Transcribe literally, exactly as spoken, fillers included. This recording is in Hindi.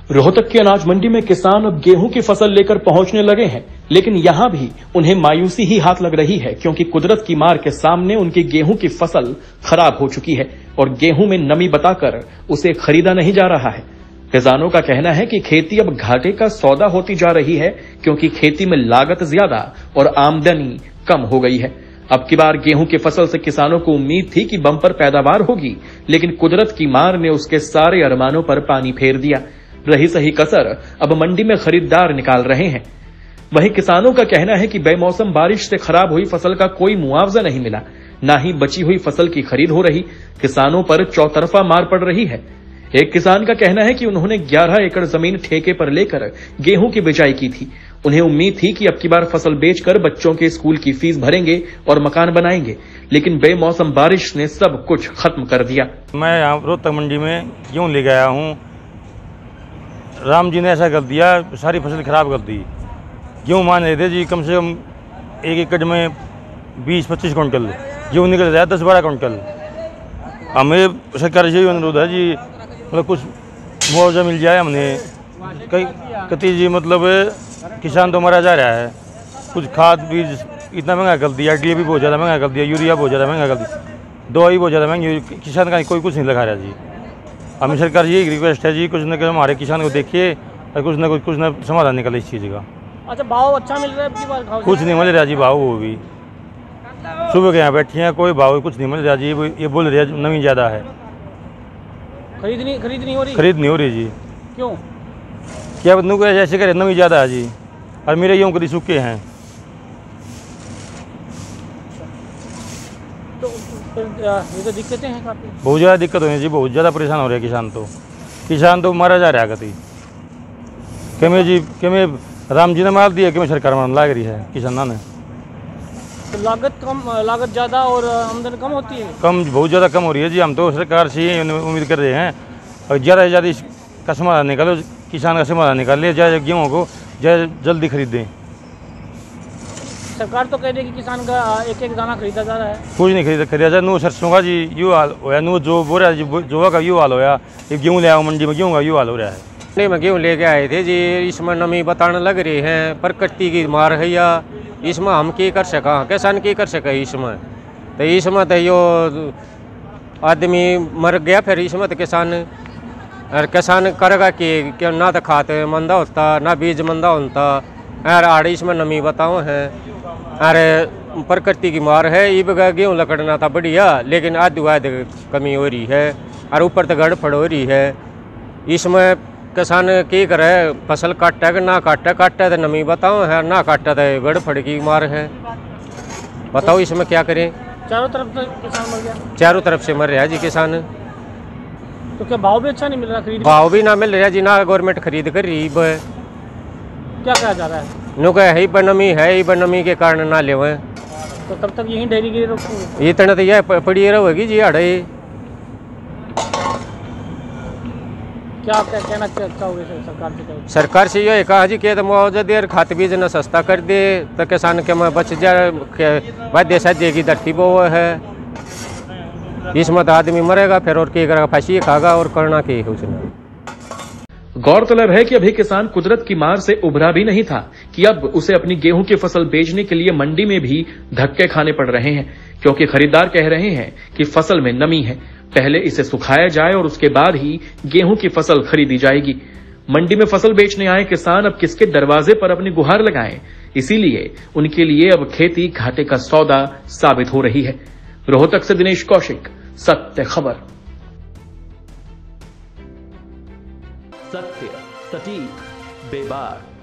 रोहतक की अनाज मंडी में किसान अब गेहूं की फसल लेकर पहुंचने लगे हैं, लेकिन यहां भी उन्हें मायूसी ही हाथ लग रही है क्योंकि कुदरत की मार के सामने उनकी गेहूं की फसल खराब हो चुकी है और गेहूं में नमी बताकर उसे खरीदा नहीं जा रहा है। किसानों का कहना है कि खेती अब घाटे का सौदा होती जा रही है क्योंकि खेती में लागत ज्यादा और आमदनी कम हो गई है। अब की बार गेहूं की फसल से किसानों को उम्मीद थी कि बम्पर पैदावार होगी, लेकिन कुदरत की मार ने उसके सारे अरमानों पर पानी फेर दिया। रही सही कसर अब मंडी में खरीदार निकाल रहे हैं। वहीं किसानों का कहना है कि बेमौसम बारिश से खराब हुई फसल का कोई मुआवजा नहीं मिला, न ही बची हुई फसल की खरीद हो रही। किसानों पर चौतरफा मार पड़ रही है। एक किसान का कहना है कि उन्होंने ग्यारह एकड़ जमीन ठेके पर लेकर गेहूं की बिजाई की थी। उन्हें उम्मीद थी कि अब की बार फसल बेचकर बच्चों के स्कूल की फीस भरेंगे और मकान बनाएंगे, लेकिन बेमौसम बारिश ने सब कुछ खत्म कर दिया। मैं यहाँ रोहतक मंडी में गेहूं ले गया हूँ। राम जी ने ऐसा कर दिया, सारी फसल खराब कर दी। गेहूँ मान रहे थे जी कम से कम एक एकड़ में बीस पच्चीस कुंटल गेहूँ निकल रहा है, दस बारह कुंटल। हमें सरकार से अनुरोध है जी, मतलब कुछ मुआवजा मिल जाए। हमने कई कति जी मतलब किसान तो मरा जा रहा है। कुछ खाद बीज इतना महंगा कर दिया, डी ए पी बहुत ज़्यादा महंगा कर दिया, यूरिया बहुत ज़्यादा महंगा कर दिया, दवाई बहुत ज़्यादा महंगी। किसान का कोई कुछ नहीं लगा रहा जी। हमें सरकार यही रिक्वेस्ट है जी, कुछ न कुछ हमारे किसान को देखिए और कुछ न कुछ कुछ न समाधान निकले इस चीज़ का। अच्छा, भाव अच्छा मिल रहा है आपकी बार? कुछ नहीं मिल रहा जी भाव। वो भी सुबह के यहाँ बैठे हैं, कोई भाव कुछ नहीं मिल रहा जी। ये बोल रहे हैं नमी ज़्यादा है। खरीद नहीं खरीद नहीं हो रही खरीद नहीं हो रही जी। क्यों? क्या बदनू को ऐसे करे, नमी ज़्यादा है जी और मेरे गेहूँ कभी सूखे हैं। तो ये तो दिक्कतें हैं काफ़ी। बहुत ज़्यादा दिक्कत हो रही है जी, बहुत ज़्यादा परेशान हो रहे हैं किसान। तो किसान तो मारा जा रहा है कभी कमे जी कमे राम जी ने मार दिया कि मैं सरकार मार लाग रही है किसाना ने। तो लागत कम लागत ज़्यादा और आमदनी कम होती है? कम, बहुत ज़्यादा कम हो रही है जी। हम तो सरकार से ही उम्मीद कर रहे हैं और ज़्यादा से ज़्यादा इसका समाधान निकालो, किसान का समाधान निकाल ले, ज़्यादा गेहूँ को ज़्यादा जल्दी खरीद दें। सरकार तो कह रही है कि किसान का एक एक दाना खरीदा जा रहा है। कुछ नहीं खरीदा खरीदा जा। नू सरसों का जी यू हाल होया, नू जो बोरा जो का यू हाल होया। ये गेहूँ ले आओ मंडी में, गेहूँ का यू हाल हो रहा है। नहीं, मैं गेहूँ लेके आए थे जी, इसमें नमी बताने लग रही है, प्रकृति की मार है या इसमें हम की कर सका, किसान की कर सके इसमें। तो इसमें तो यो आदमी मर गया, फिर इसमें तो किसान और किसान करेगा कि क्यों? ना तो खाते मंदा होता, ना बीज मंदा होता। यार आड़ इसमें नमी बताओ है, अरे प्रकृति की मार है। ये बगैर गेहूँ लकड़ना था बढ़िया, लेकिन आधी आध कमी हो रही है और ऊपर तो गड़फड़ हो रही है। इसमें किसान की करे, फसल काटे कि ना काटे, काटे तो नमी बताओ है, ना काटे तो गड़फड़ की मार है। बताओ इसमें क्या करें? चारों तरफ से किसान मर गया। चारों तरफ से मर रहा है जी किसान। तो क्या भाव भी अच्छा नहीं मिल रहा? खरीद भाव भी ना मिल रहा जी, ना गवर्नमेंट खरीद कर रही। क्या कहा जा रहा है? नो कह है बनमी है, ही बनमी के कारण ना ले। तो तब तक यही डेयरी गिरी रोकेंगे? इतना तो यह पड़ी रहेगी जी आड़े। क्या क्या कहना चाहोगे सरकार से? सरकार से यह कहा जी कि तो मुआवजा दे, खाद बीज न सस्ता कर दे तो किसान के में बच जाए। वाद्य साध्य की धरती वो है, इसमें तो आदमी मरेगा फिर और क्या करेगा? फांसी खागा और करना क्या है उसने। गौरतलब है कि अभी किसान कुदरत की मार से उभरा भी नहीं था कि अब उसे अपनी गेहूं की फसल बेचने के लिए मंडी में भी धक्के खाने पड़ रहे हैं, क्योंकि खरीदार कह रहे हैं कि फसल में नमी है, पहले इसे सुखाया जाए और उसके बाद ही गेहूं की फसल खरीदी जाएगी। मंडी में फसल बेचने आए किसान अब किसके दरवाजे पर अपनी गुहार लगाएं, इसीलिए उनके लिए अब खेती घाटे का सौदा साबित हो रही है। रोहतक से दिनेश कौशिक, सत्य खबर। सत्य, सटीक, बेबाक।